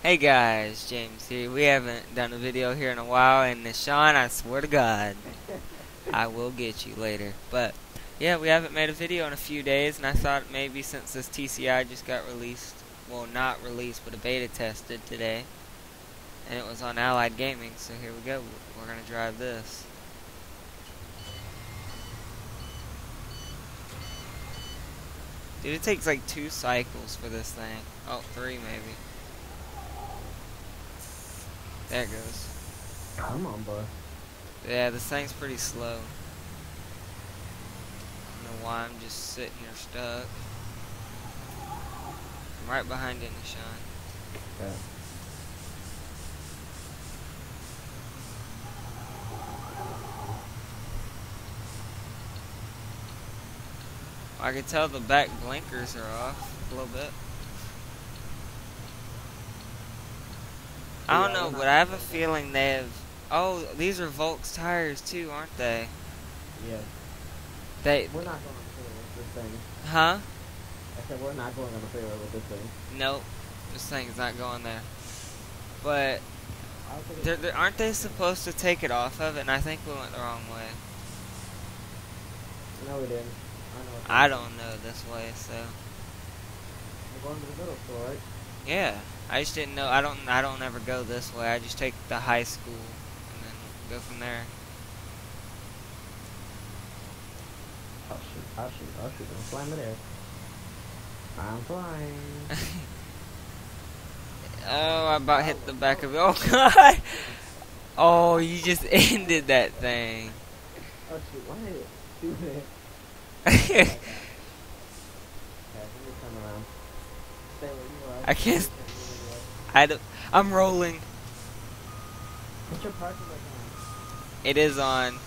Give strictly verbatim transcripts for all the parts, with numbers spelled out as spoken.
Hey guys, James here. We haven't done a video here in a while, and Nashawn, I swear to God, I will get you later. But yeah, we haven't made a video in a few days, and I thought maybe since this T C I just got released, well, not released, but a beta tested today, and it was on Allied Gaming. So here we go. We're gonna drive this. Dude, it takes like two cycles for this thing. Oh, three maybe. There it goes. Come on, bud. Yeah, this thing's pretty slow. I don't know why I'm just sitting here stuck. I'm right behind you, Nashawn. Yeah. I can tell the back blinkers are off a little bit. I don't know, but I have a feeling they have... Oh, these are Volk's tires too, aren't they? Yeah. They... We're not going on the freeway with this thing. Huh? I said we're not going on the freeway with this thing. Nope. This thing's not going there. But... They're, they're, aren't they supposed to take it off of it? And I think we went the wrong way. No, we didn't. I know. I don't know this way, so... We're going to the middle school, right? Yeah. I just didn't know. I don't. I don't ever go this way. I just take the high school and then go from there. Oh shoot! Oh shoot! Oh shoot! I'm flying midair. I'm flying. Oh, I about hit the back of it. Oh God! Oh, you just ended that thing. Oh shoot! Why did it do that? Okay, let me turn around. Stay where you are. I can't. I don't, I'm rolling. What's your parking like on? It is on.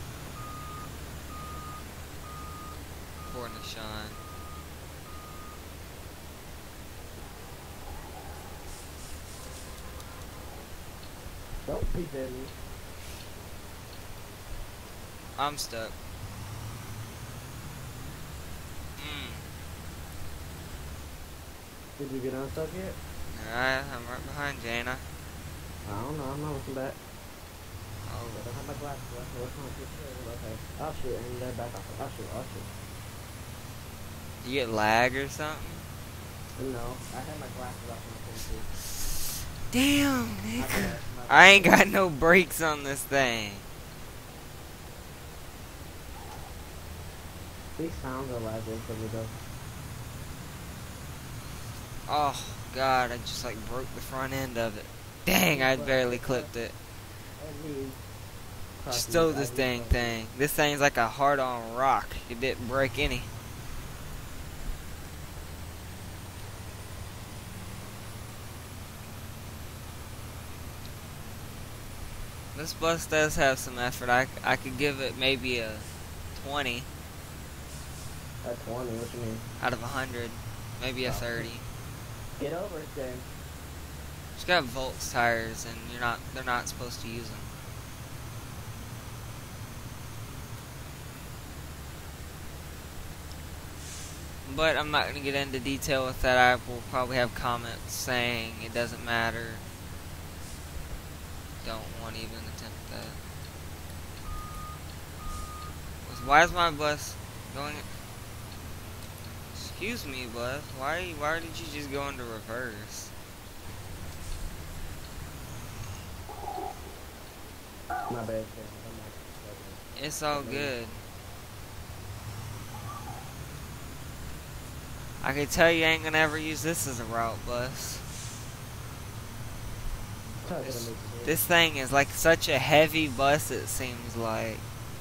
Poor Nashawn. Don't be dead. I'm stuck. Mm. Did you get unstuck yet? Alright, I'm right behind Jana. I don't know. I'm not looking back. Oh, I don't have my glasses. That's what's on the Okay. Oh shoot! And they're back off. Oh shoot! Oh shoot! you get lag or something? No, I had my glasses off on the phone too. Damn, nigga. I ain't got no brakes on this thing. These sounds are loud for me though. Oh God, I just like broke the front end of it. Dang, I barely clipped it. Stole this dang thing. This thing's like a hard-on rock. It didn't break any. This bus does have some effort. I, I could give it maybe a twenty A twenty, what you mean? out of a hundred. Maybe a thirty. Get over it then. It's got Volk's tires, and you're not. They're not supposed to use them. But I'm not gonna get into detail with that. I will probably have comments saying it doesn't matter. Don't want to even attempt that. Why is my bus going? Excuse me, bus. Why? Why did you just go into reverse? My bad. It's all good. I can tell you ain't gonna ever use this as a route bus. This, this thing is like such a heavy bus, it seems like.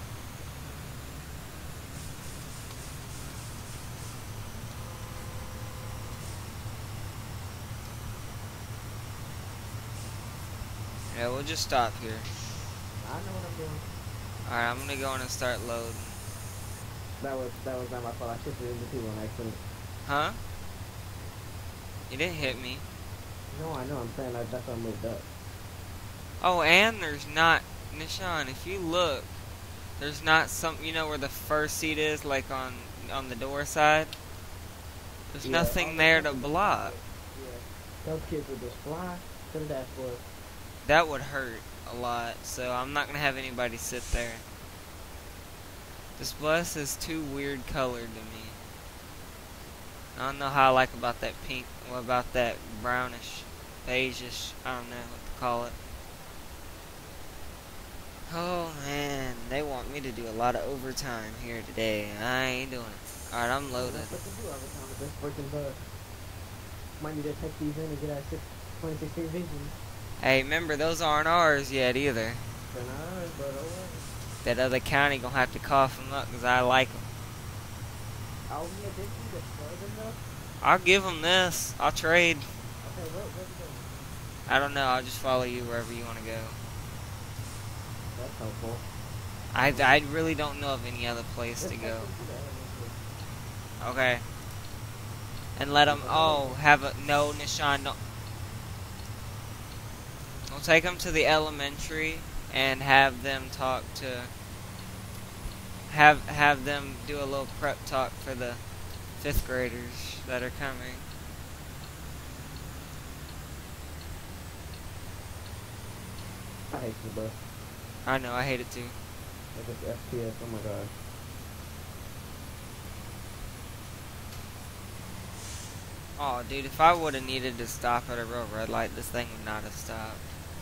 Yeah, we'll just stop here. I know what I'm doing. Alright, I'm gonna go in and start loading. That was that was not my fault. I shifted into people on accident. Huh? You didn't hit me. No, I know. I'm saying that that's why I moved up. Oh, and there's not, Nashawn, if you look, there's not some, you know where the first seat is, like on on the door side? There's Yeah, nothing there to block. Yeah. Those kids would just fly. To the dashboard. That would hurt a lot, so I'm not gonna have anybody sit there. This bus is too weird colored to me. I don't know how I like about that pink, what about that brownish, beigeish, I don't know what to call it. Oh man, they want me to do a lot of overtime here today. I ain't doing it. Alright, I'm loaded. That's what you do overtime with this freaking bus. Might need to take these in and get our twenty sixteen vision. Hey, remember, those aren't ours yet either. They're not ours, but oh well. That other county gonna have to cough them up because I like them. Oh yeah, did you destroy them though? I'll give them this. I'll trade. Okay, what, what's it going? I don't know. I'll just follow you wherever you want to go. That's helpful. I, I really don't know of any other place to go. Okay. And let them, oh, have a, no, Nashawn, don't. We'll take them to the elementary and have them talk to, have, have them do a little prep talk for the fifth graders that are coming. I hate the bus. I know, I hate it too. Like it's F P S, oh my god. Oh, dude, if I would have needed to stop at a real red light, this thing would not have stopped.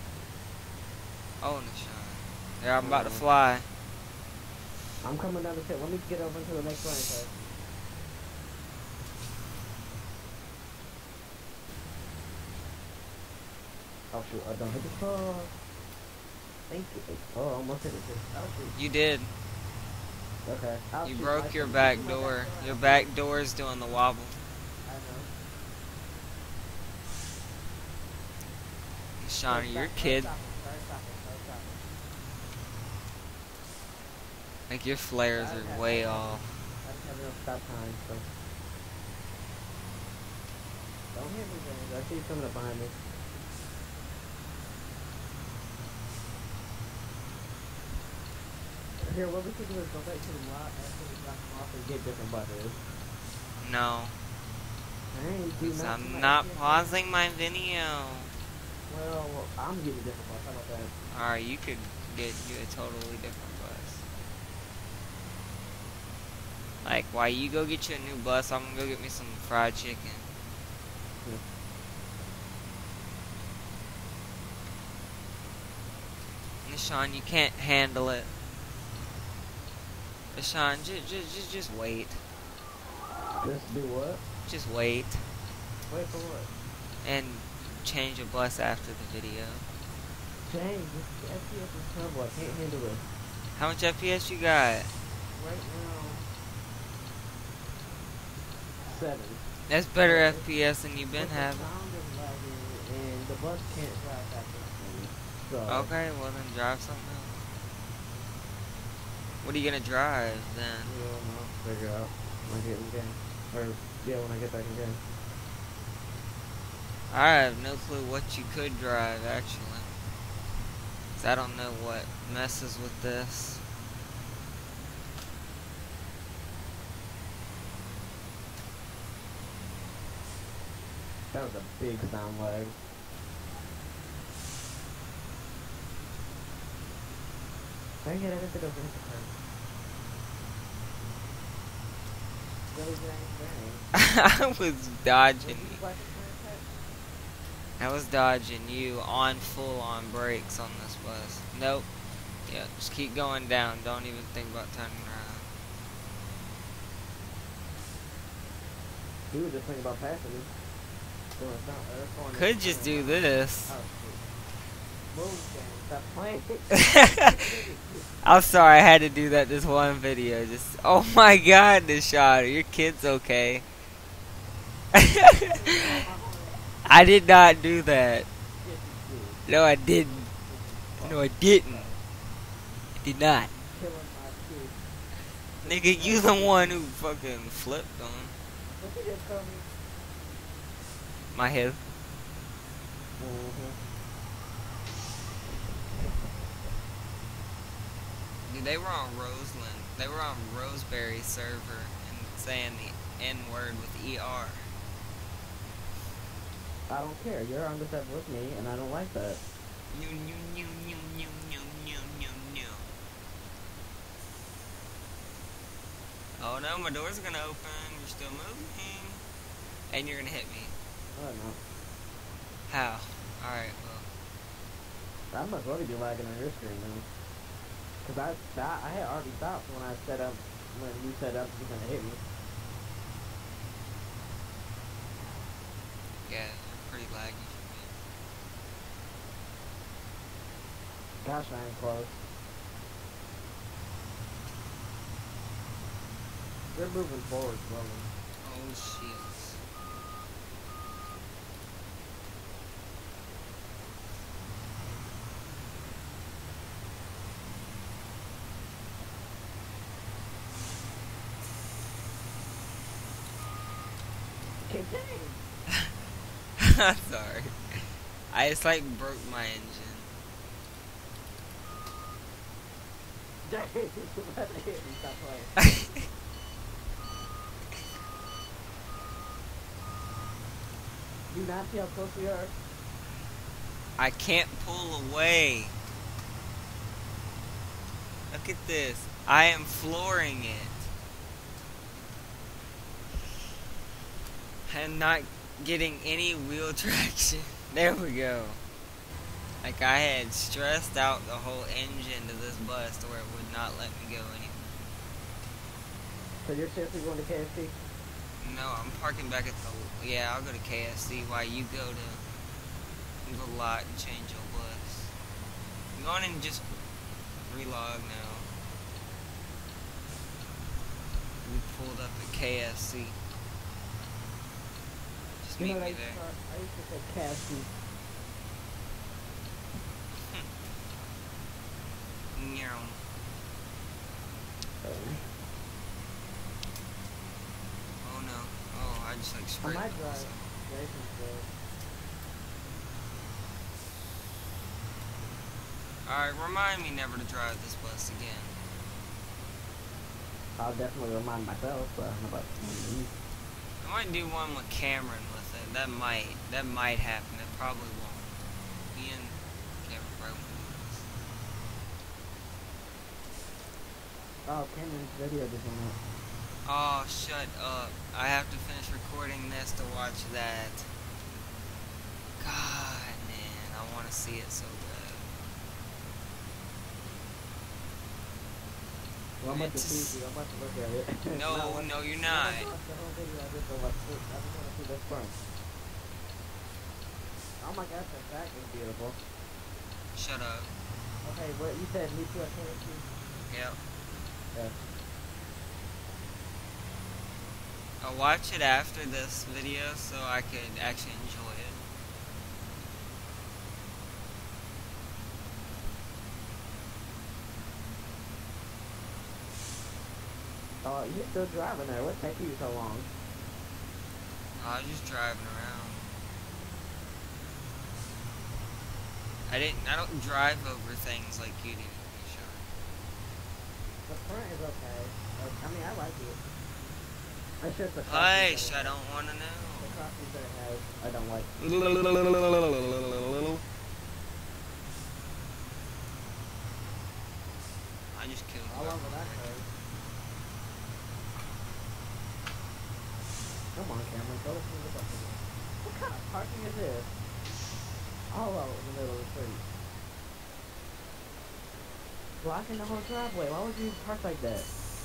Oh, Nashawn. Yeah, I'm about to fly. I'm coming down the pit. Let me get over into the next lane first. Oh shoot, I don't hit the car. Thank you. Oh, I almost hit it. Oh shoot. You did. Okay. I'll You shoot. broke I your shoot. back Shoot my door. back Your back door is doing the wobble. I know. Shawnee, your kid. Stop it, stop it, stop it, stop it. Like, your flares are way off. I just have enough stop time, so. Don't hit me, James. I see you coming up behind me. Here, what we could do is go back to the lot after we drop them off and get different buses. No. Hey, do Because not I'm come not back here. pausing my video. Well, well, I'm getting a different bus. How about that? Alright, you could get you a totally different bus. Like, while you go get you a new bus, I'm gonna go get me some fried chicken. Nashawn, you can't handle it. Nashawn, just, just, just, just wait. Just do what? Just wait. Wait for what? And change a bus after the video. James, this F P S is terrible. I can't handle it. How much F P S you got? Right now, seven. That's better F P S than you've been But the having. sound is lagging, and the bus can't drive fast enough for me. So, Okay, well then drive something else. What are you gonna drive then? you know, I'll figure out when I get in the game. Or, yeah, when I get back in the game. I have no clue what you could drive actually. 'Cause I don't know what messes with this. That was a big sound lag. Dang it, I didn't think I was gonna hit the curb. Really, dang, dang. I was dodging Did you you. splash the curb touch? I was dodging you on full on brakes on this bus. Nope. Yeah, just keep going down. Don't even think about turning around. He was just thinking about passing me. Doing a sound, uh, that's going Could in- just do oh, this. shoot. Move, James. Stop playing. I'm sorry, I had to do that this one video. Just, oh my god, Nashawn, your kid's okay. I did not do that. No, I didn't. No, I didn't. I did not. Killing my kid. Nigga, you the one who fucking flipped on What did you tell me? my head. Mm-hmm. Dude, they were on Roseland. They were on Roseberry server and saying the N word with E R. I don't care. You're on the server with me, and I don't like that. New, new, new, new, new, new, new, new, new. Oh no, my door's gonna open. You're still moving. And you're gonna hit me. I don't know. How? Alright, well. That must really be lagging on your screen, though. Because I, that, I had already stopped when I set up, when you set up, you're gonna hit me. Yeah, pretty laggy for me. Gosh, I am close. We're moving forward slowly. Oh, shit. I'm sorry. I just like broke my engine. Dang, let it hit me, stop playing. Do you not see how close we are? I can't pull away. Look at this. I am flooring it. I'm not getting any wheel traction. There we go. Like I had stressed out the whole engine to this bus to where it would not let me go anywhere. So you're seriously going to K F C? No, I'm parking back at the... Yeah, I'll go to K F C while you go to the lot and change your bus. I'm going and just relog now. We pulled up at K F C. Just You meet know what me I used there. to start? I used to say K F C. Meow. Oh no. Oh, I just like I sprayed might the drive bus up. Jason's bus. Alright, remind me never to drive this bus again. I'll definitely remind myself, but I don't know about you. I might do one with Cameron with it. That might. That might happen. It probably won't. Me and Cameron probably won't do this. Oh, Cameron's video just went up. Oh, shut up. I have to finish recording this to watch that. God, man. I want to see it so bad. Well, I'm about to It's- see you. I'm about to look at it. No, Not watch- no, you're I'm not. gonna watch the whole video. I just don't watch it. I just want to see this front. Oh my gosh, that back is beautiful. Shut up. Okay, what you said, me too, I can't see. Yep. Yeah. I'll watch it after this video so I could actually enjoy it. Oh, you're still driving there. What's taking you so long? I was just driving around. I didn't. I don't drive over things like you do, Nashawn. The front is okay. Like, I mean, I like it. It's just the Hush! crossings I that it don't want to has. know. The crossings that it has, I don't like. I just killed How long will that whoever. take? Come on, Cameron, go through the bus again. What kind of parking is this? All out in the middle of the street. Blocking the whole driveway. Why would you park like that?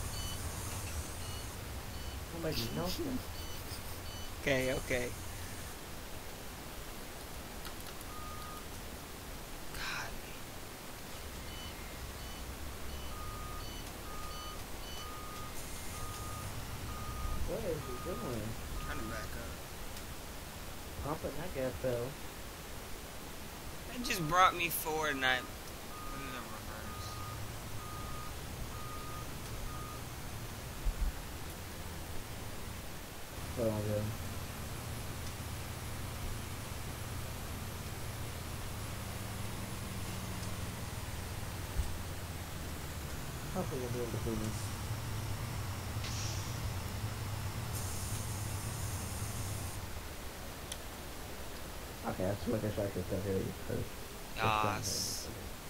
Don't make no sense. Okay, okay. God. What is he doing? Trying to back up. Pumping that gas pedal. It just brought me forward and I put it in reverse. So all good. Hopefully you'll be able to see me. Okay, let's look at Shark stuff here. First. Yas.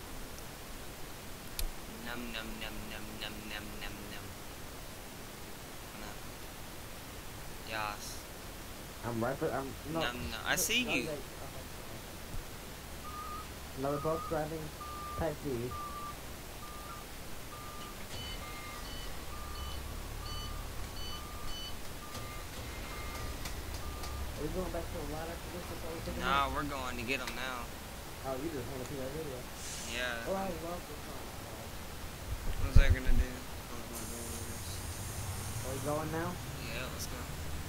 Num num num num num num num num. No. Yas. I'm right for. I'm no. Num num. I see you. Another boat driving type D. Are we going back to the ladder for this? That's all we're thinking Nah, about? we're going to get them now. Oh, you just want to see that video? Yeah. Oh, I love this song. What's that gonna do? Close my doors. Are we going now? Yeah, let's go.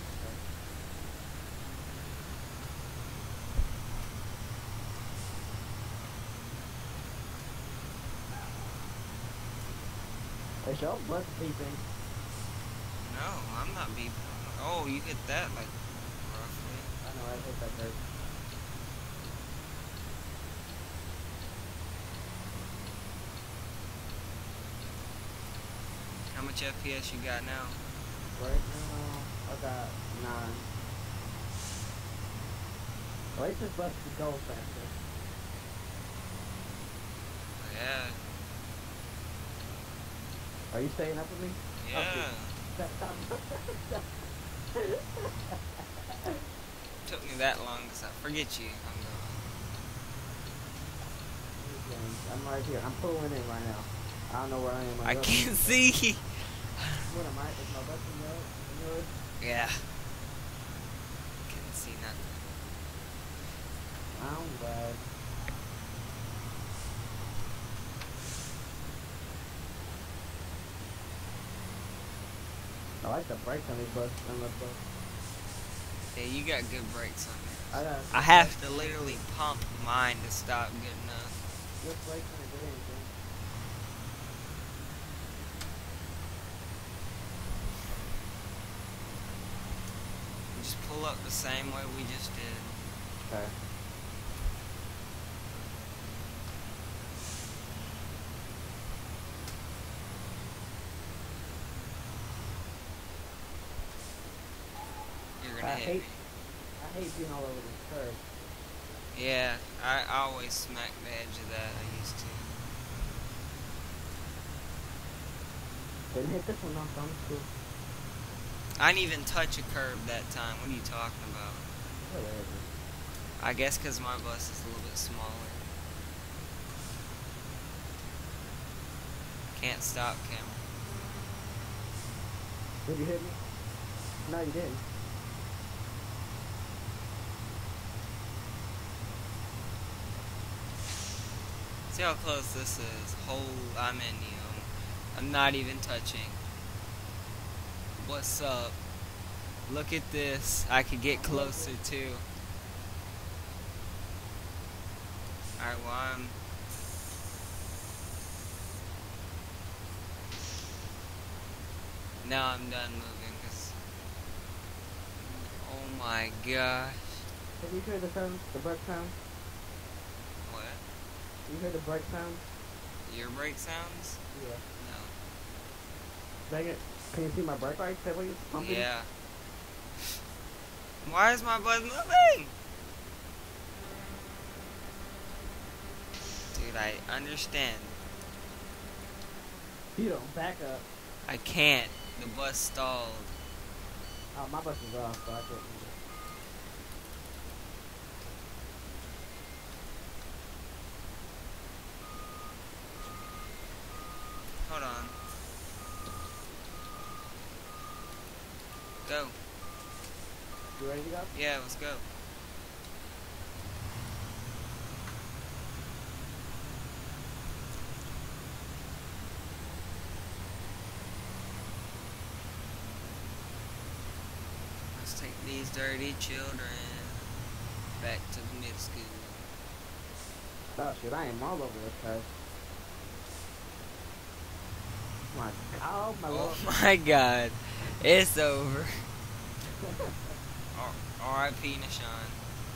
Hey, show what's beeping? No, I'm not beeping. Oh, you hit that like roughly. I know, I hate that hurt. How much F P S you got now? Right now, I got nine. At least this bus could go faster. Yeah. Are you staying up with me? Yeah. Oh, Took me that long because I forget you. I'm I'm right here. I'm pulling in right now. I don't know where I am. I can't see. What am I? Is my bus in yours? In yours? Yeah. Can't see nothing. I'm glad. I like the brakes on these bus on this bus. Yeah, you got good brakes on there. I got. I have to literally pump mine to stop good enough. Good brakes on the good engine. Just pull up the same way we just did. Okay. You're gonna I hit hate. me. I hate being all over this curve. Yeah, I always smack the edge of that. I used to. Didn't hit this one off. I'm cool. I didn't even touch a curb that time. What are you talking about? Whatever. I guess because my bus is a little bit smaller. Can't stop, camera. Did you hit me? No, you didn't. See how close this is. Whole, I'm in you. I'm not even touching. What's up? Look at this. I could get closer too. Alright, well I'm... Now I'm done moving because... Oh my gosh. Have you heard the sound? The brake sound? What? You heard the brake sound? Your brake sounds? Yeah. No. Dang it. Can you see my brake lights? That way it's pumping? Yeah. Why is my bus moving? Dude, I understand. You don't back up. I can't. The bus stalled. Oh, my bus is off, so I couldn't. Hold on. Go. You ready to go? Yeah, let's go. Let's take these dirty children back to the mid school. Oh shit, I am all over this car. My God, my Oh Lord. my god. It's over. R I P Nashawn.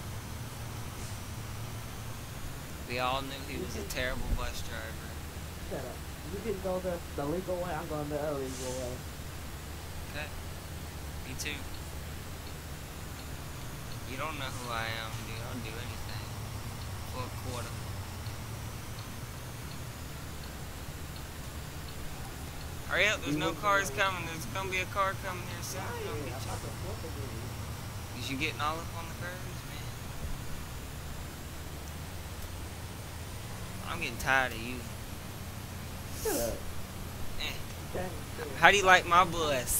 We all knew he was a terrible bus driver. Shut up. You can go the, the legal way, I'm going the illegal way. Okay. Me too. You don't know who I am, dude. I'll I'll do anything for a quarter. Hurry up, there's no cars coming. There's gonna be a car coming here soon. It's gonna get you. Is you getting all up on the curves, man? I'm getting tired of you. Shut up. Eh. How do you like my bus?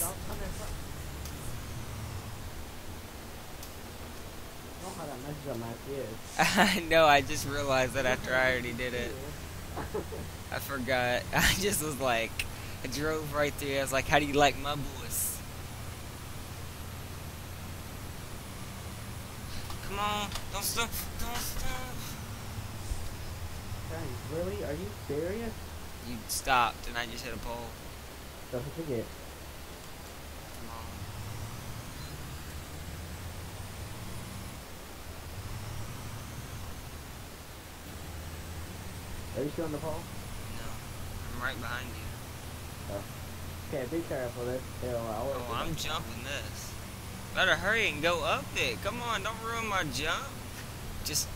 I know, I just realized that after I already did it. I forgot. I just was like, I drove right through. I was like, how do you like my bus? Come on, don't stop, don't stop. Guys, really? Are you serious? You stopped and I just hit a pole. Don't forget. Come on. Are you still on the pole? No, I'm right behind you. Oh. Okay, be careful. This hill. Oh, I'm jumping this. Better hurry and go up it. Come on, don't ruin my jump. Just.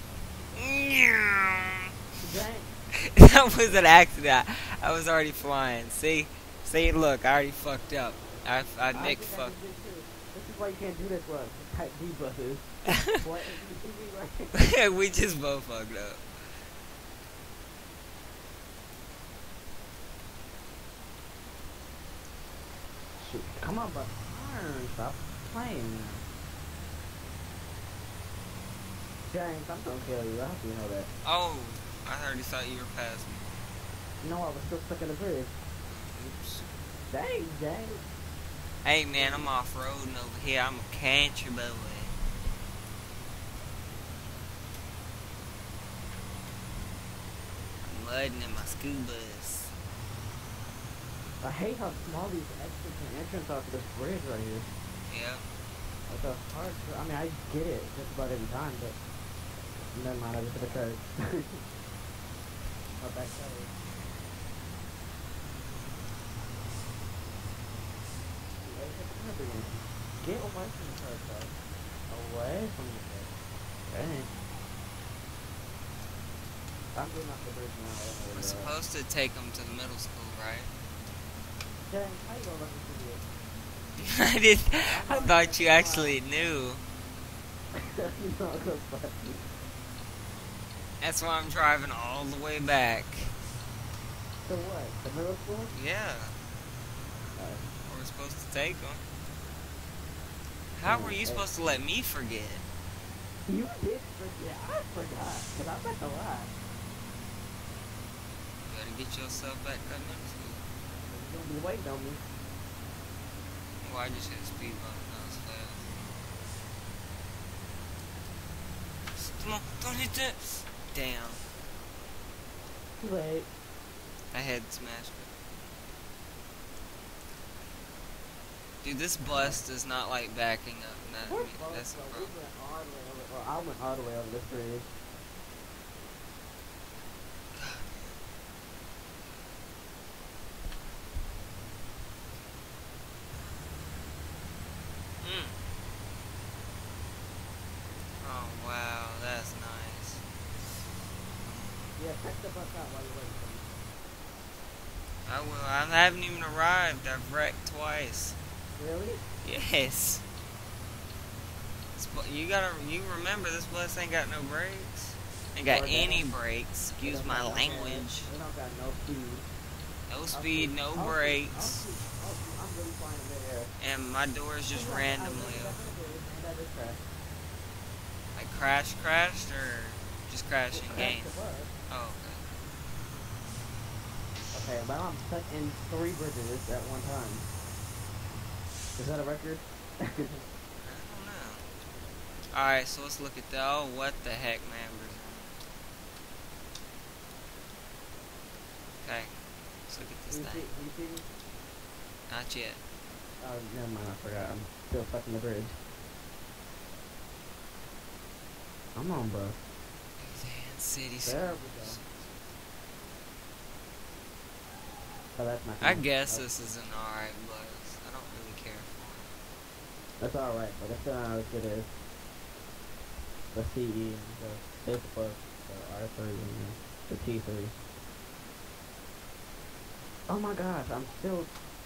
That was an accident. I was already flying. See? See, look, I already fucked up. I, I Nick fucked. This is why you can't do this one. Type D buses. We just both fucked up. Shoot. Come on, but stop playing. James, I'm gonna kill you. I hope you know that. Oh, I already thought you were past me. No, I was still stuck in the bridge. Oops. Dang, James. Hey man, I'm off-roading over here. I'm a country boy. I'm mudding in my school bus. I hate how small these exits and entrance are for this bridge right here. Yeah. Like a hard. I mean, I get it just about every time, but never mind. I just hit a curve. Oh, back side. Get away from the car, sir. Away from the car. Dang. I'm getting off the bridge now. We're supposed to take them to the middle school, right? Dang, how you gonna let me do it? I did. I thought you actually knew. You know, I'm so That's why I'm driving all the way back. So what? The middle school? Yeah. Uh, We're supposed to take them. How were you supposed to let me forget? You did forget. I forgot. Because I'm not gonna lie. You better get yourself back to that middle school. You're gonna be waiting on me. Well, I just hit a speed bump. That was fast. Come on, don't hit that. Damn. Too late. I had smashed it. Dude, this bus does not like backing up. That, I mean, that's the We problem. went all the way over, well, I went all the way over this bridge. Mm. Oh, wow, that's nice. Yeah, check the bus out while you're waiting for me. I will. I haven't even arrived. I've wrecked twice. Really? Yes. This bu- You gotta. You remember this bus ain't got no brakes. Ain't got Or any that. brakes. They Excuse don't my got- language. They don't got no speed. No speed, no I'll see- brakes, I'll see- I'll see- I'm really flying in midair. and my doors just Yeah, I- I randomly really open. definitely did, and that is crash. Like crash, crashed, or just crashing Well, game. crash the bus. Oh, okay. Okay, but I'm stuck in three bridges at one time. Is that a record? I don't know. Alright, so let's look at the. Oh, what the heck, man. Okay, let's look at this You see, thing. you see me? Not yet. Oh, never mind, I forgot. I'm still stuck in the bridge. Come on, bro. Man, city. There we go. Oh, that's not I gonna- guess oh, this is an alright bus. I don't really care for That's alright, but it's still not as good as. the C E and the this plus the R three and the T three. Oh my gosh, I'm still.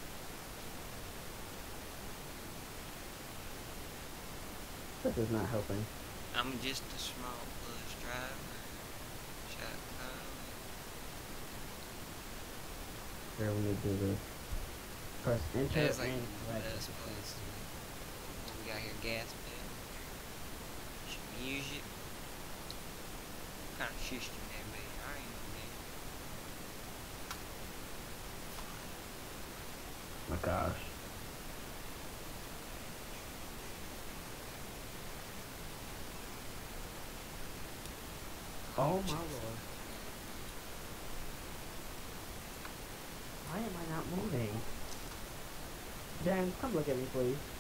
This is not helping. I'm just a small bus driver. Shot code. Here we need to do this. Press enter That's like and the select. best place. What we got here? Gas bill. Some music. What kind of system that be? I don't even know. Oh my gosh. Oh my lord. Why am I not moving? James, come look at me, please.